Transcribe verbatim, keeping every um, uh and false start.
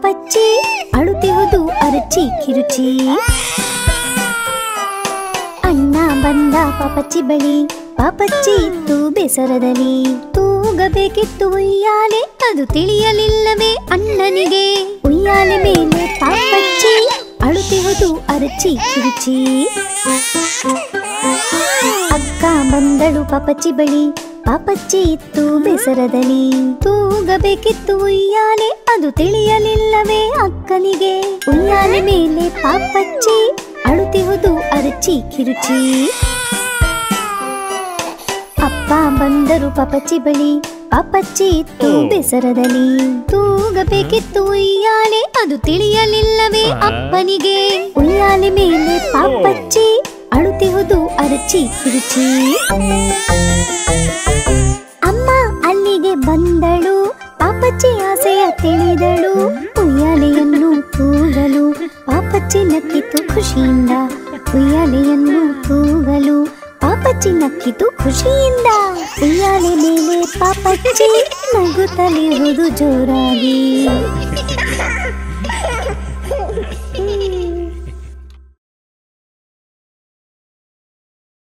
ಪಾಪಚ್ಚಿ ಅಳುತ್ತಿಹುದು ಅರಚಿ ಕಿರುಚಿ. ಅಣ್ಣ ಬಂದ ಪಾಪಚ್ಚಿ ಬಳಿ, ಪಾಪಚ್ಚಿ ಇತ್ತು ಬೇಸರದಲ್ಲಿ. ತೂಗಬೇಕಿತ್ತು ಉಯ್ಯಾಲೆ, ಅದು ತಿಳಿಯಲಿಲ್ಲವೇ ಅಣ್ಣನಿಗೆ. ಉಯ್ಯಾಲೆ ಮೇಲೆ ಪಾಪಚ್ಚಿ ಅಳುತ್ತಿಹುದು ಅರಚಿ ಕಿರುಚಿ. ಅಕ್ಕ ಬಂದಳು ಪಾಪಚ್ಚಿ ಬಳಿ, ಪಾಪಚ್ಚಿ ಇತ್ತು ಬೇಸರದಲ್ಲಿ. ತೂಗಬೇಕಿತ್ತು ಉಯ್ಯಾಲೆ, ಅದು ತಿಳಿಯಲಿಲ್ಲವೇ ಅಕ್ಕನಿಗೆ. ಉಯ್ಯಾಲೆ ಮೇಲೆ ಪಾಪಚ್ಚಿ ಅಳುತ್ತಿಹುದು ಅರಚಿ ಕಿರುಚಿ. ಅಪ್ಪ ಬಂದರು ಪಾಪಚ್ಚಿ ಬಳಿ, ಪಾಪಚ್ಚಿ ಇತ್ತು ಬೇಸರದಲ್ಲಿ. ತೂಗಬೇಕಿತ್ತು ಉಯ್ಯಾಲೆ, ಅದು ತಿಳಿಯಲಿಲ್ಲವೇ ಅಪ್ಪನಿಗೆ. ಉಯ್ಯಾಲೆ ಮೇಲೆ ಪಾಪಚ್ಚಿ ಅಳುತ್ತಿಹುದು ಅರಚಿ ಕಿರುಚಿ. ಅಮ್ಮ ಅಲ್ಲಿಗೆ ಬಂದಳು, ಪಾಪಚ್ಚಿ ಆಸೆಯ ತಿಳಿದಳು. ಉಯ್ಯಾಲೆಯನ್ನು ತೂಗಲು ಪಾಪಚ್ಚಿ ನಕ್ಕಿತು ಖುಷಿಯಿಂದ. ಉಯ್ಯಾಲೆಯನ್ನು ತೂಗಲು ಪಾಪಚ್ಚಿ ನಕ್ಕಿತು ಖುಷಿಯಿಂದ. ಉಯ್ಯಾಲೆ ಮೇಲೆ ಪಾಪಚ್ಚಿ ನಗುತ್ತಲಿರುವುದು ಜೋರಾಗಿ.